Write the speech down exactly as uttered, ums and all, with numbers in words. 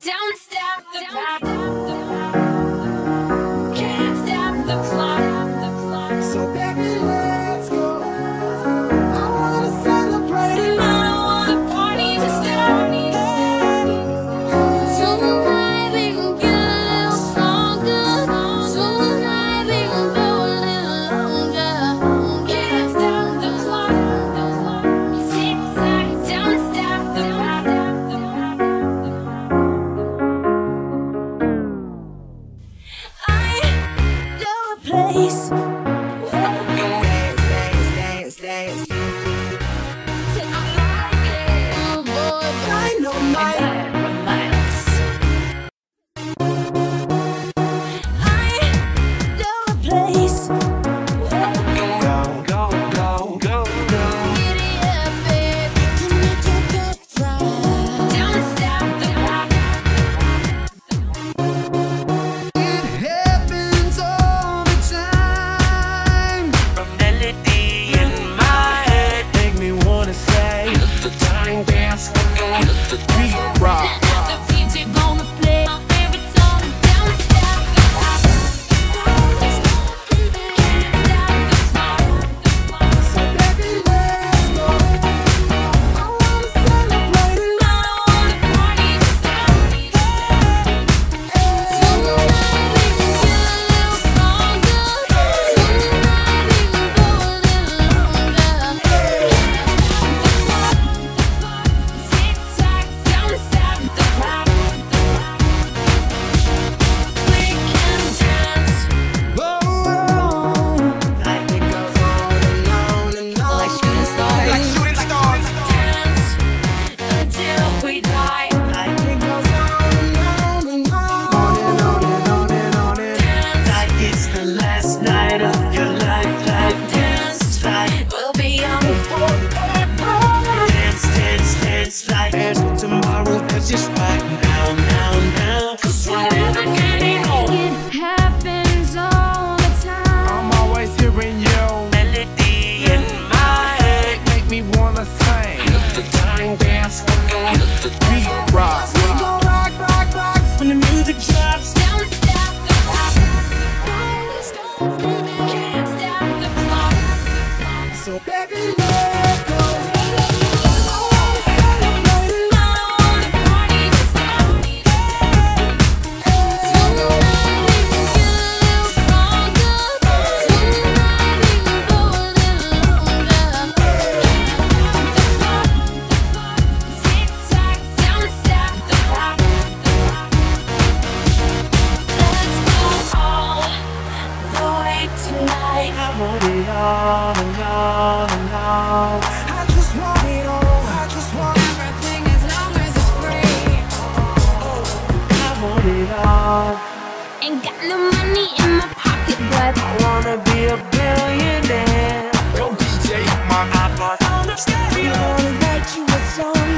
Don't stop the clock. Can't stop the clock. So baby, let's go. I wanna celebrate and I don't want the party to start. Tonight we gon' get a little stronger. Tonight we gon' go a little longer. Can't stop the clock. Tick tock, don't stop the clock. I know a place where we can dance, dance, dance, dance. Till I like it, oh boy, dynamite. I know a place where we can go, go, go, go, go. Giddy up, baby, can you get that right? Don't stop the clock. It happens all the time. A melody in my head make me wanna say, let the time dance, let the beat rock. The D J gonna play my favorite song. Don't stop the clock. Can't stop the clock. So baby, let's go. I wanna celebrate and I don't want the party to stop. Tonight we can get a little stronger. Tonight we can go a little longer. Tick tock, don't stop the clock. We can dance. whoa, whoa. Like it goes on and on and on. Like shooting stars. Like shooting stars. Dance until we die. Like it goes on and on and on. On and on and on and on and Dance, Like it's the last night of your life, life dance. Like we'll be young forever. dance, dance, dance. Like there's no tomorrow, there's just right now, now, now. 'Cause we're never getting old. It happens all the time. I'm always hearing you Melody in my head make me wanna sing. let the time dance, let the beat rock. We gon' rock, rock, rock. When the music drops, Don't stop the clock. Can't stop the clock. So baby, let's go. I wanna celebrate and I don't want the party to stop. Tonight we can get a little stronger. Tonight we can go a little longer. Tick tock, don't stop the clock. Let's go all the way tonight. I want it all and all and all. I just want it all. I just want Everything as long as it's free. I want it all. Ain't got no money in my pocket, but I wanna be a billionaire. Go D J, my I bought all the stereo. I wanna write you a song